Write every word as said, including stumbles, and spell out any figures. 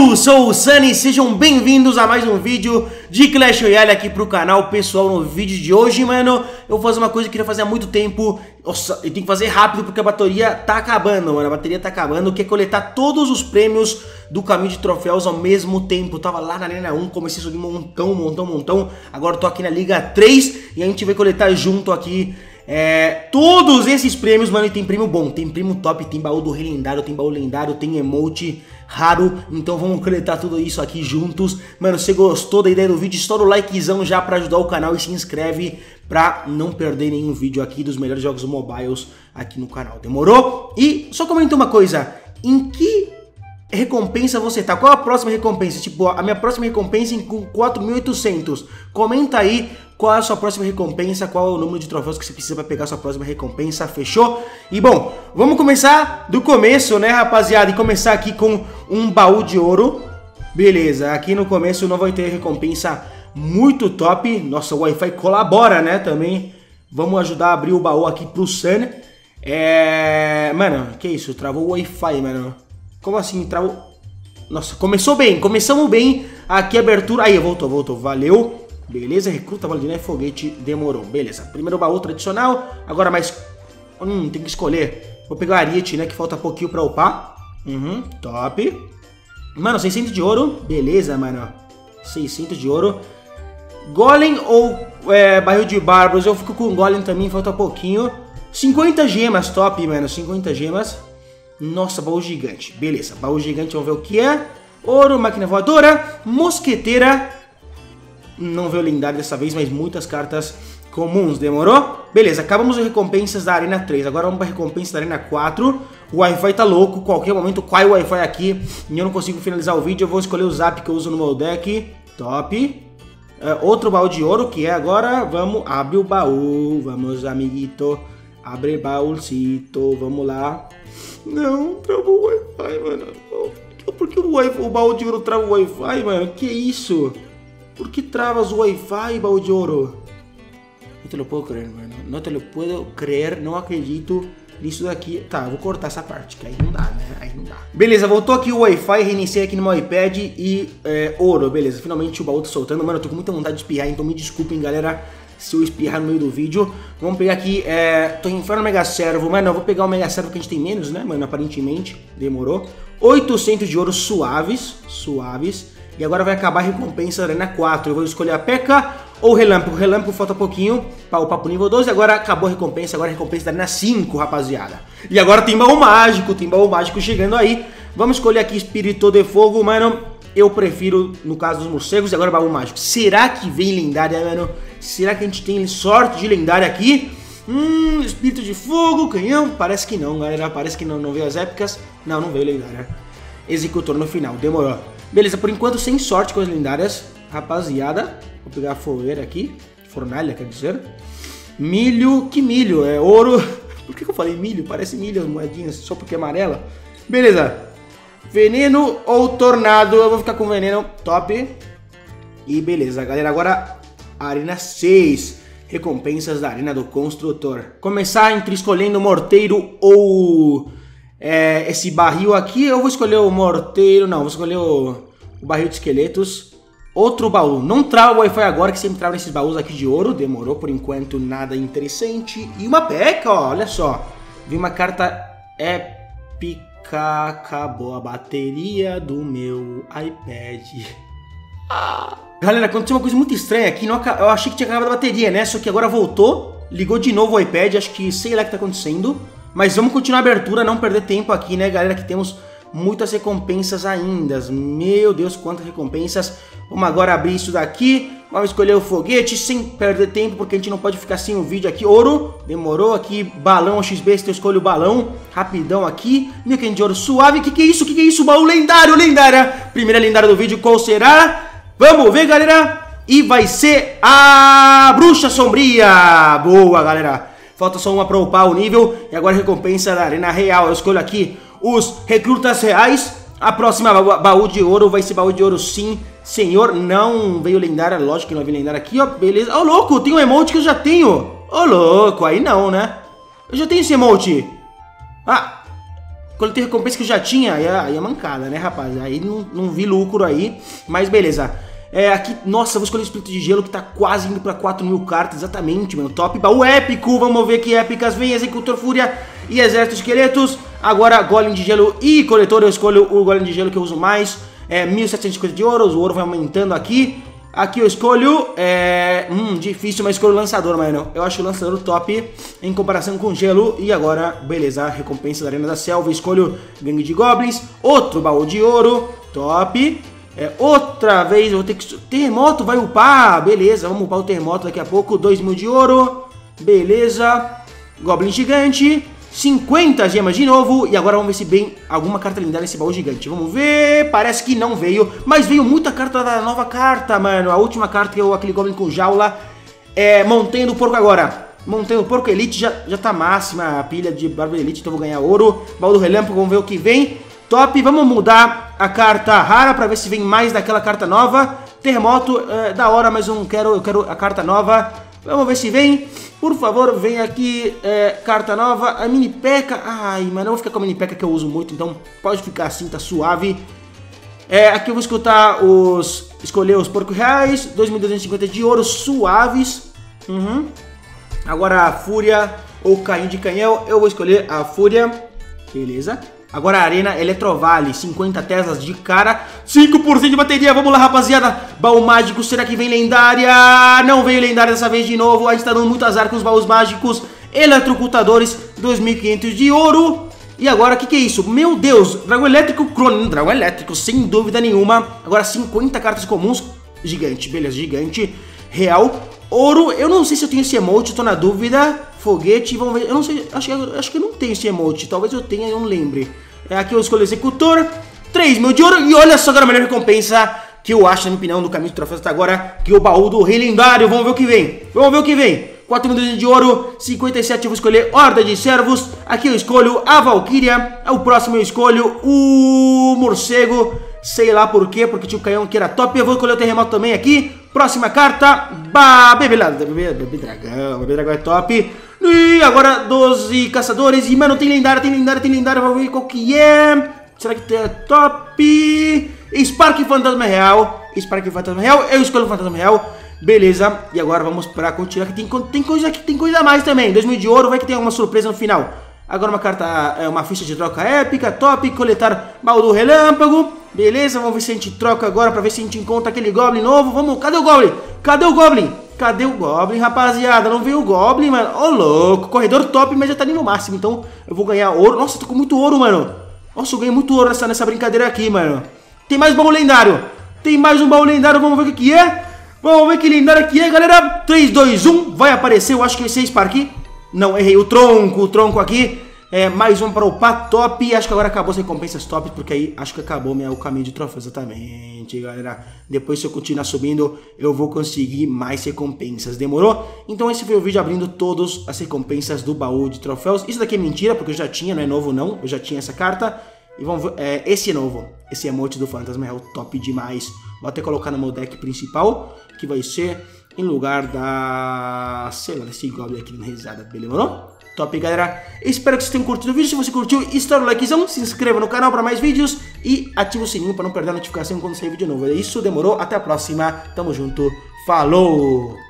Eu sou o Sunny, sejam bem-vindos a mais um vídeo de Clash Royale aqui pro canal. Pessoal, no vídeo de hoje, mano, eu vou fazer uma coisa que eu queria fazer há muito tempo. Nossa, eu tenho que fazer rápido porque a bateria tá acabando, mano, a bateria tá acabando. Que é coletar todos os prêmios do caminho de troféus ao mesmo tempo. Eu tava lá na Arena um, comecei a subir um montão, montão, montão. Agora eu tô aqui na Liga três e a gente vai coletar junto aqui É, todos esses prêmios, mano. E tem prêmio bom, tem prêmio top, tem baú do rei lendário, tem baú lendário, tem emote raro. Então vamos coletar tudo isso aqui juntos. Mano, se gostou da ideia do vídeo, estoura o likezão já pra ajudar o canal e se inscreve pra não perder nenhum vídeo aqui dos melhores jogos mobiles aqui no canal, demorou? E só comenta uma coisa, em que recompensa você tá? Qual a próxima recompensa? Tipo, a minha próxima recompensa em quatro mil e oitocentos. Comenta aí qual é a sua próxima recompensa, qual é o número de troféus que você precisa para pegar a sua próxima recompensa, fechou? E bom, vamos começar do começo, né, rapaziada? E começar aqui com um baú de ouro. Beleza, aqui no começo não vai ter recompensa muito top. Nossa, o Wi-Fi colabora, né, também. Vamos ajudar a abrir o baú aqui pro Sun. É... Mano, que isso? Travou o Wi-Fi, mano. Como assim? Travou... Nossa, começou bem, começamos bem. Aqui a abertura... Aí, voltou, voltou, valeu. Beleza, recruta, Valdinei, foguete, demorou. Beleza, primeiro baú tradicional. Agora mais... Hum, tem que escolher. Vou pegar o Ariete, né, que falta pouquinho pra upar. Uhum, top. Mano, seiscentos de ouro. Beleza, mano. seiscentos de ouro. Golem ou é, barril de bárbaros? Eu fico com Golem também, falta pouquinho. cinquenta gemas, top, mano. cinquenta gemas. Nossa, baú gigante. Beleza, baú gigante, vamos ver o que é. Ouro, máquina voadora, mosqueteira. Não veio lendário dessa vez, mas muitas cartas comuns, demorou? Beleza, acabamos as recompensas da Arena três. Agora vamos para a recompensa da Arena quatro. O Wi-Fi tá louco, qualquer momento cai o Wi-Fi aqui e eu não consigo finalizar o vídeo. Eu vou escolher o Zap que eu uso no meu deck. Top. É, outro baú de ouro que é agora. Vamos abrir o baú. Vamos, amiguito. Abre baúcito. Vamos lá. Não, travou o Wi-Fi, mano. Por que o, o baú de ouro trava o Wi-Fi, mano? Que isso? Por que travas o Wi-Fi, baú de ouro? Não te lo puedo crer, mano. Não te lo puedo crer, não acredito nisso daqui. Tá, eu vou cortar essa parte, que aí não dá, né? Aí não dá. Beleza, voltou aqui o Wi-Fi, reiniciei aqui no meu iPad e é, ouro, beleza. Finalmente o baú tá soltando. Mano, eu tô com muita vontade de espirrar, então me desculpem, galera, se eu espirrar no meio do vídeo. Vamos pegar aqui, é, tô em inferno Mega Servo. Mano, eu vou pegar o Mega Servo que a gente tem menos, né, mano, aparentemente. Demorou. oitocentos de ouro suaves, suaves. E agora vai acabar a recompensa da Arena quatro. Eu vou escolher a P E K K.A ou o Relâmpago. O Relâmpago falta pouquinho para upar pro nível doze. Agora acabou a recompensa. Agora a recompensa da Arena cinco, rapaziada. E agora tem baú mágico. Tem baú mágico chegando aí. Vamos escolher aqui Espírito de Fogo, mano. Eu prefiro, no caso dos morcegos. E agora baú mágico. Será que vem lendária, mano? Será que a gente tem sorte de lendária aqui? Hum, Espírito de Fogo, canhão. Parece que não, galera. Parece que não. Não veio as épicas. Não, não veio lendária. Executor no final. Demorou. Beleza, por enquanto sem sorte com as lendárias, rapaziada. Vou pegar a fogueira aqui, fornalha, quer dizer. Milho, que milho? É ouro. Por que eu falei milho? Parece milho as moedinhas, só porque é amarela. Beleza. Veneno ou tornado? Eu vou ficar com veneno, top. E beleza, galera, agora Arena seis. Recompensas da Arena do Construtor. Começar entre escolhendo morteiro ou... É, esse barril aqui. Eu vou escolher o morteiro. Não, vou escolher o, o barril de esqueletos. Outro baú. Não trava o Wi-Fi agora, que sempre trava nesses baús aqui de ouro. Demorou, por enquanto nada interessante. E uma P E K K.A, ó, olha só. Vi uma carta épica. Acabou a bateria do meu iPad. Ah. Galera, aconteceu uma coisa muito estranha aqui. Não, eu achei que tinha acabado a bateria, né? Só que agora voltou. Ligou de novo o iPad. Acho que sei lá o que tá acontecendo. Mas vamos continuar a abertura, não perder tempo aqui, né, galera, que temos muitas recompensas ainda. Meu Deus, quantas recompensas. Vamos agora abrir isso daqui. Vamos escolher o foguete sem perder tempo, porque a gente não pode ficar sem o vídeo aqui. Ouro, demorou. Aqui, balão X B, se eu escolho o balão. Rapidão aqui. Mil quinhentos de ouro suave. Que que é isso? Que que é isso? Baú lendário, lendária. Primeira lendária do vídeo, qual será? Vamos ver, galera. E vai ser a Bruxa Sombria. Boa, galera. Falta só uma para upar o nível. E agora a recompensa da Arena Real. Eu escolho aqui os recrutas reais. A próxima ba baú de ouro vai ser baú de ouro, sim, senhor. Não veio lendária, lógico que não veio lendária aqui, ó. Beleza. Ô, louco, tem um emote que eu já tenho. Ô, louco, aí não, né? Eu já tenho esse emote. Ah, Coletei recompensa que eu já tinha, aí é, aí é mancada, né, rapaz? Aí não, não vi lucro aí, mas beleza. É, aqui, nossa, eu vou escolher o Espírito de Gelo, que tá quase indo pra quatro mil cartas, exatamente, mano. Top, baú épico, vamos ver que épicas vem, Executor Fúria e Exército de Esqueletos. Agora, Golem de Gelo e Coletor, eu escolho o Golem de Gelo que eu uso mais. É, mil setecentos e cinquenta de ouro, o ouro vai aumentando aqui. Aqui eu escolho, é... Hum, difícil, mas escolho o Lançador, mano. Eu acho o Lançador top em comparação com o Gelo. E agora, beleza, recompensa da Arena da Selva. Escolho Gangue de Goblins, outro baú de ouro, top. É, outra vez eu vou ter que... Terremoto vai upar, beleza, vamos upar o Terremoto daqui a pouco. dois mil de ouro, beleza. Goblin Gigante, cinquenta gemas de novo. E agora vamos ver se vem alguma carta lendária nesse baú gigante. Vamos ver, parece que não veio. Mas veio muita carta da nova carta, mano. A última carta que é aquele Goblin com jaula. É, Montanha do Porco agora. Montanha do Porco Elite já, já tá máxima a pilha de Bárbaro Elite, então vou ganhar ouro. Baú do Relâmpago, vamos ver o que vem. Top, vamos mudar a carta rara pra ver se vem mais daquela carta nova. Terremoto, é, da hora, mas eu não quero, eu quero a carta nova. Vamos ver se vem. Por favor, vem aqui, é, carta nova. A mini P.E.K.K.A. Ai, mano, eu vou ficar com a mini P.E.K.K.A. que eu uso muito, então pode ficar assim, tá suave. É, aqui eu vou escutar os... Escolher os porcos reais. dois mil duzentos e cinquenta de ouro, suaves. Uhum. Agora a Fúria ou Carrinho de Canhão. Eu vou escolher a Fúria. Beleza. Agora a Arena Eletrovale, cinquenta Teslas de cara, cinco por cento de bateria, vamos lá rapaziada. Baú mágico, será que vem lendária? Não veio lendária dessa vez de novo, a gente tá dando muito azar com os baús mágicos. Eletrocutadores, dois mil e quinhentos de ouro. E agora, o que que é isso? Meu Deus, Dragão Elétrico Cronin, Dragão Elétrico, sem dúvida nenhuma. Agora cinquenta cartas comuns, gigante, beleza, gigante. Real, ouro, eu não sei se eu tenho esse emote, tô na dúvida. Foguete, vamos ver, eu não sei, acho, acho que eu não tenho esse emote, talvez eu tenha e não lembre. É, aqui eu escolho o Executor, três mil de ouro, e olha só agora a melhor recompensa que eu acho, na minha opinião, do caminho de troféus até agora, que é o baú do Rei Lendário. Vamos ver o que vem, vamos ver o que vem. quatro mil de ouro, cinquenta e sete eu vou escolher Horda de Servos, aqui eu escolho a Valkyria, o próximo eu escolho o Morcego, sei lá por quê, porque tinha o canhão que era top. Eu vou escolher o Terremoto também aqui. Próxima carta, ba... Bebê, bebê, bebê Dragão, Bebê Dragão é top. E agora doze Caçadores, e mano, tem lendária, tem lendária, tem lendária, vamos ver qual que é. Será que é top? Spark Fantasma Real, Spark Fantasma Real, eu escolho o Fantasma Real. Beleza, e agora vamos pra continuar, que tem, tem coisa aqui, tem coisa a mais também. dois mil de ouro, vai que tem alguma surpresa no final. Agora uma carta, uma ficha de troca épica, top. Coletar baú do Relâmpago. Beleza, vamos ver se a gente troca agora pra ver se a gente encontra aquele Goblin novo. Vamos, cadê o Goblin? Cadê o Goblin? Cadê o Goblin, rapaziada? Não veio o Goblin, mano. Ô, louco, corredor top, mas já tá ali no máximo. Então eu vou ganhar ouro. Nossa, eu tô com muito ouro, mano. Nossa, eu ganhei muito ouro nessa, nessa brincadeira aqui, mano. Tem mais baú lendário. Tem mais um baú lendário, vamos ver o que que é. Vamos ver que lendário que é, galera. três, dois, um, vai aparecer, eu acho que esse é Spark. Não, errei, o tronco, o tronco aqui. É, mais um para upar, top. Acho que agora acabou as recompensas top, porque aí acho que acabou meu, o caminho de troféu, exatamente, galera. Depois, se eu continuar subindo, eu vou conseguir mais recompensas, demorou? Então esse foi o vídeo abrindo todas as recompensas do baú de troféus. Isso daqui é mentira, porque eu já tinha, não é novo não, eu já tinha essa carta. E vamos ver, é, esse é novo, esse emote do Fantasma Real, top demais. Vou até colocar no meu deck principal, que vai ser em lugar da... sei lá, desse Goblin aqui na risada, beleza? Top, galera. Espero que vocês tenham curtido o vídeo. Se você curtiu, estoura o likezão, se inscreva no canal para mais vídeos e ativa o sininho para não perder a notificação quando sair vídeo novo. É isso, demorou? Até a próxima. Tamo junto. Falou!